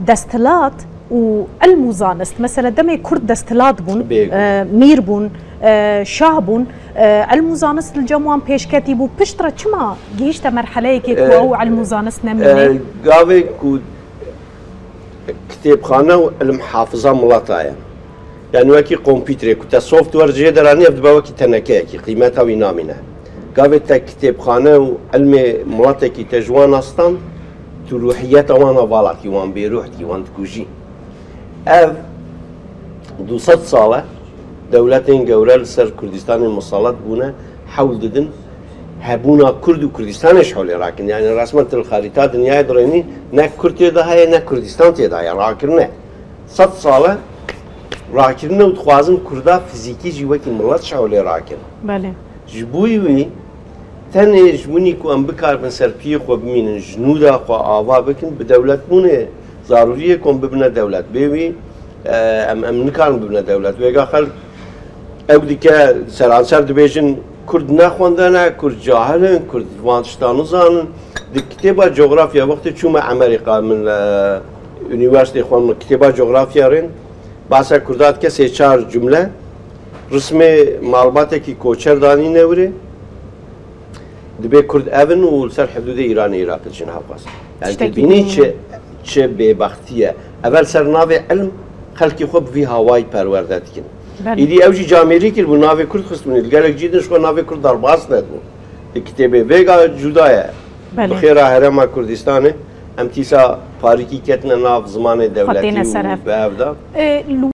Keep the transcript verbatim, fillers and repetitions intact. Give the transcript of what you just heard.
دستلات والمزانست مثلا دمي كرد دستلات بون آه مير بون آه شاه بون آه المزانست الجموان بيش كاتبو بشترا كما جيشتا مرحله كي كو على المزانست نمني قاوي كود كتابخانه المحافظه ملاطايا يعني وكي كمبيوتر كنت سوفت وير جي دراني في وكي تنكاكي قيمتها وينامنا قاوي كتابخانه وعلم ملاطا كي تجوان اصلا تروحيات وانا فالات كي وان بيروح كي وان تكوجي اف دوصد صالة دولتين جورا لسر كردستان المصالات بونا حول ددن هبونا كرد وكردستان شحول راكن يعني رسمة الخريطة دنيا دريني نا كرد يدا هاي نا كردستان تيدا هاي راكرنا صد صالة راكرنا وتخوازن كردا فيزيكي جواكي ملات شحول راكن بله جبوي وي تاني جبوني كو ام بكار من سربيه خو بمين جنودا خو آوا بكن بدولت بونه ضرورية كون ببنا دولت بيوي ام ام نكارن ببنا دولت ويقا خل او ديكا سرانسر دبيجن كرد نخواندانا كرد جاهلن كرد وانشتانو زانن دي كتابة جغرافيا وقت چوما امريكا من انيورسيتي خوان من كتابة جغرافيا رين باسا كردات كا سي چار جملة رسمي معلوماتي كي كوچر داني نوري دبي كرد اون ولسر حدود ايران عراق جنها قاس يعني تبيني چه چه ببختیه اول سر ناو علم خلقی خوب وی هوای پرورده کن. ایدی اوجی جامعی کرد بو ناو کرد خستونی دلگرک جیدنش خو ناو کرد در باز ندون. کتابه ویگا جدایه. بخیر هرم کردستانه ام تیسا پاریکی کتن ناو زمان دولتی و به افدا.